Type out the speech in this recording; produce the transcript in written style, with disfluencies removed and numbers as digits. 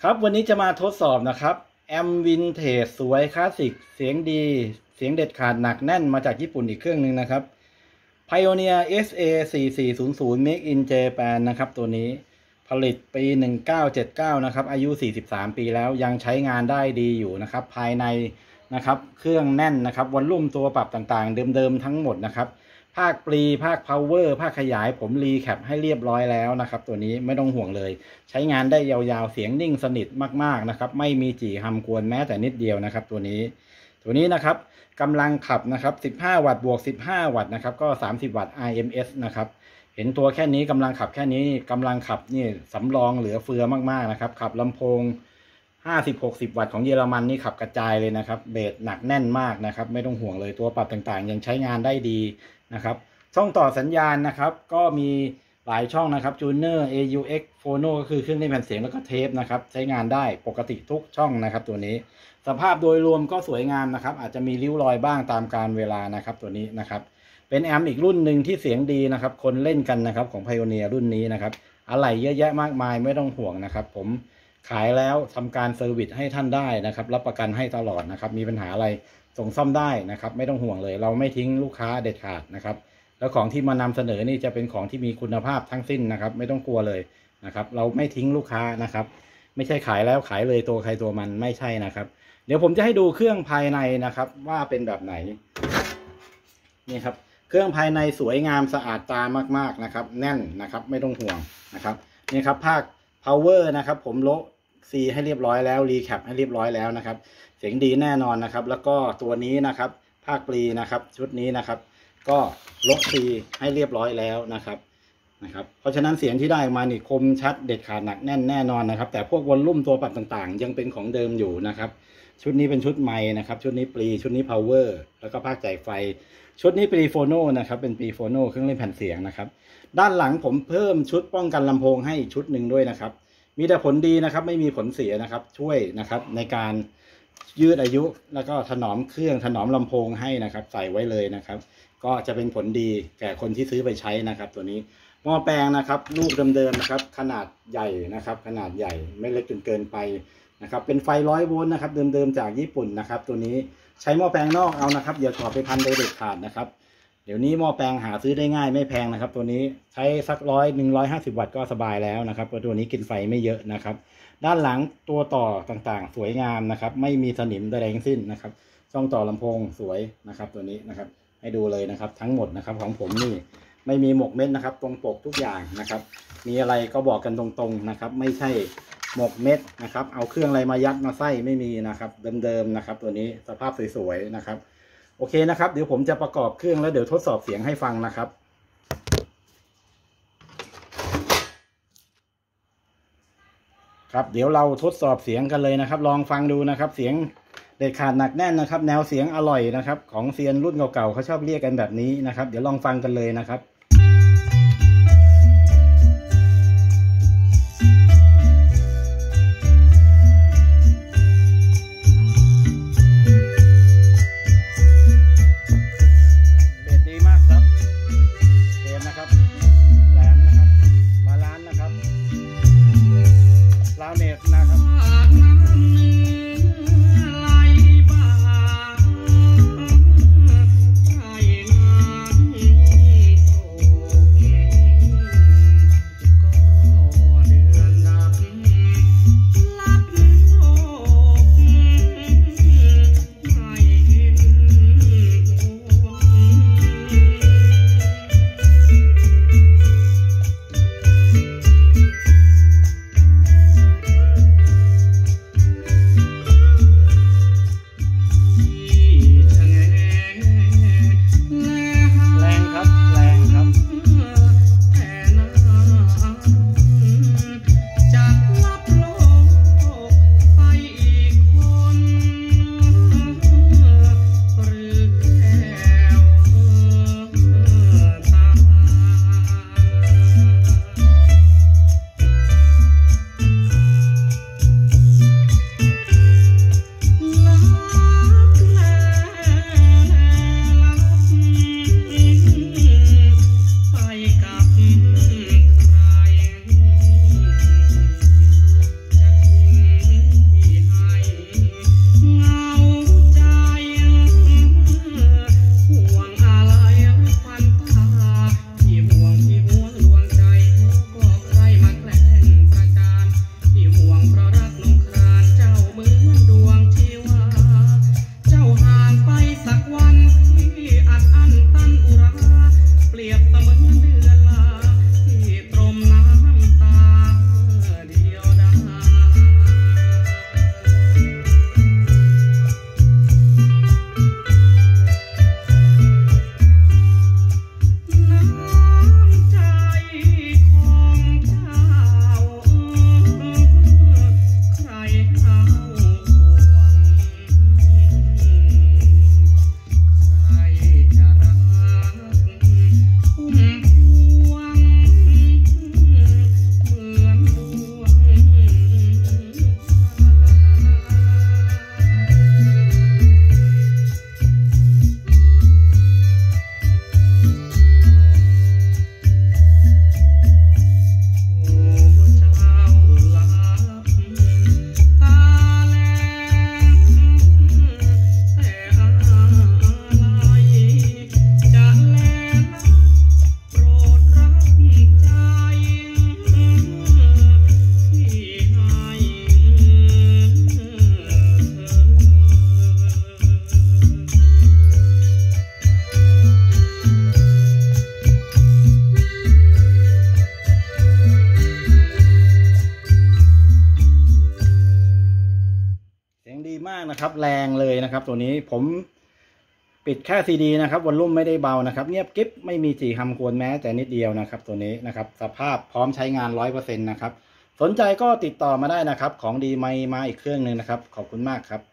ครับวันนี้จะมาทดสอบนะครับแอมวินเทจสวยคลาสสิกเสียงดีเสียงเด็ดขาดหนักแน่นมาจากญี่ปุ่นอีกเครื่องหนึ่งนะครับ Pioneer SA4400 Make in Japan นะครับตัวนี้ผลิตปี1979นะครับอายุ43ปีแล้วยังใช้งานได้ดีอยู่นะครับภายในนะครับเครื่องแน่นนะครับวอลลุ่มตัวปรับต่างๆเดิมๆทั้งหมดนะครับภาคปรีภาค power ภาคขยายผมรีแคปให้เรียบร้อยแล้วนะครับตัวนี้ไม่ต้องห่วงเลยใช้งานได้ยาวๆเสียงนิ่งสนิทมากๆนะครับไม่มีจี่ฮัมกวนแม้แต่นิดเดียวนะครับตัวนี้นะครับกำลังขับนะครับ15วัตต์บวก15วัตต์นะครับก็30วัตต์ RMS นะครับเห็นตัวแค่นี้กำลังขับแค่นี้กำลังขับนี่สำรองเหลือเฟือมากๆนะครับขับลำโพง50-60 วัตต์ของเยอรมันนี่ขับกระจายเลยนะครับเบสหนักแน่นมากนะครับไม่ต้องห่วงเลยตัวปรับต่างๆยังใช้งานได้ดีนะครับช่องต่อสัญญาณนะครับก็มีหลายช่องนะครับจูเนอร์ AUX Phono ก็คือเครื่องเล่นแผ่นเสียงแล้วก็เทปนะครับใช้งานได้ปกติทุกช่องนะครับตัวนี้สภาพโดยรวมก็สวยงามนะครับอาจจะมีริ้วรอยบ้างตามกาลเวลานะครับตัวนี้นะครับเป็นแอมอีกรุ่นหนึ่งที่เสียงดีนะครับคนเล่นกันนะครับของ Pioneer รุ่นนี้นะครับอะไรเยอะแยะมากมายไม่ต้องห่วงนะครับผมขายแล้วทำการเซอร์วิสให้ท่านได้นะครับรับประกันให้ตลอดนะครับมีปัญหาอะไรส่งซ่อมได้นะครับไม่ต้องห่วงเลยเราไม่ทิ้งลูกค้าเด็ดขาดนะครับแล้วของที่มานำเสนอนี่จะเป็นของที่มีคุณภาพทั้งสิ้นนะครับไม่ต้องกลัวเลยนะครับเราไม่ทิ้งลูกค้านะครับไม่ใช่ขายแล้วขายเลยตัวใครตัวมันไม่ใช่นะครับเดี๋ยวผมจะให้ดูเครื่องภายในนะครับว่าเป็นแบบไหนนี่ครับเครื่องภายในสวยงามสะอาดตามากๆนะครับแน่นนะครับไม่ต้องห่วงนะครับนี่ครับภาค power นะครับผมโละซีให้เรียบร้อยแล้วรีแคปให้เรียบร้อยแล้วนะครับเสียงดีแน่นอนนะครับแล้วก็ตัวนี้นะครับภาคปรีนะครับชุดนี้นะครับก็ลบซีให้เรียบร้อยแล้วนะครับเพราะฉะนั้นเสียงที่ได้มานี่คมชัดเด็ดขาดหนักแน่นแน่นอนนะครับแต่พวกวอลลุ่มตัวปรับต่างๆยังเป็นของเดิมอยู่นะครับชุดนี้เป็นชุดไมค์นะครับชุดนี้ปรีชุดนี้ power แล้วก็ภาคจ่ายไฟชุดนี้ปรีโฟโนนะครับเป็นปรีโฟโนเครื่องเล่นแผ่นเสียงนะครับด้านหลังผมเพิ่มชุดป้องกันลำโพงให้ชุดหนึ่งด้วยนะครับมีแต่ผลดีนะครับไม่มีผลเสียนะครับช่วยนะครับในการยืดอายุแล้วก็ถนอมเครื่องถนอมลำโพงให้นะครับใส่ไว้เลยนะครับก็จะเป็นผลดีแก่คนที่ซื้อไปใช้นะครับตัวนี้หม้อแปลงนะครับลูกเดิมๆนะครับขนาดใหญ่นะครับขนาดใหญ่ไม่เล็กจนเกินไปนะครับเป็นไฟ100 โวลต์นะครับเดิมๆจากญี่ปุ่นนะครับตัวนี้ใช้หม้อแปลงนอกเอานะครับอย่าถอดไปพันโดยเด็ดขาดนะครับเดี๋ยวนี้หม้อแปลงหาซื้อได้ง่ายไม่แพงนะครับตัวนี้ใช้สัก150 วัตต์ก็สบายแล้วนะครับตัวนี้กินไฟไม่เยอะนะครับด้านหลังตัวต่อต่างๆสวยงามนะครับไม่มีสนิมใดๆทั้งสิ้นนะครับช่องต่อลำโพงสวยนะครับตัวนี้นะครับให้ดูเลยนะครับทั้งหมดนะครับของผมนี่ไม่มีหมกเม็ดนะครับตรงปกทุกอย่างนะครับมีอะไรก็บอกกันตรงๆนะครับไม่ใช่หมกเม็ดนะครับเอาเครื่องอะไรมายัดมาไส้ไม่มีนะครับเดิมๆนะครับตัวนี้สภาพสวยๆนะครับโอเคนะครับเดี๋ยวผมจะประกอบเครื่องแล้วเดี๋ยวทดสอบเสียงให้ฟังนะครับครับเดี๋ยวเราทดสอบเสียงกันเลยนะครับลองฟังดูนะครับเสียงเด็ดขาดหนักแน่นนะครับแนวเสียงอร่อยนะครับของเซียนรุ่นเก่าๆเขาชอบเรียกกันแบบนี้นะครับเดี๋ยวลองฟังกันเลยนะครับมากนะครับแรงเลยนะครับตัวนี้ผมปิดแค่ซีดีนะครับวอลลุ่มไม่ได้เบานะครับเงียบกิ๊บไม่มีจี่คำควรแม้แต่นิดเดียวนะครับตัวนี้นะครับสภาพพร้อมใช้งาน 100% นะครับสนใจก็ติดต่อมาได้นะครับของดีมาอีกเครื่องหนึ่งนะครับขอบคุณมากครับ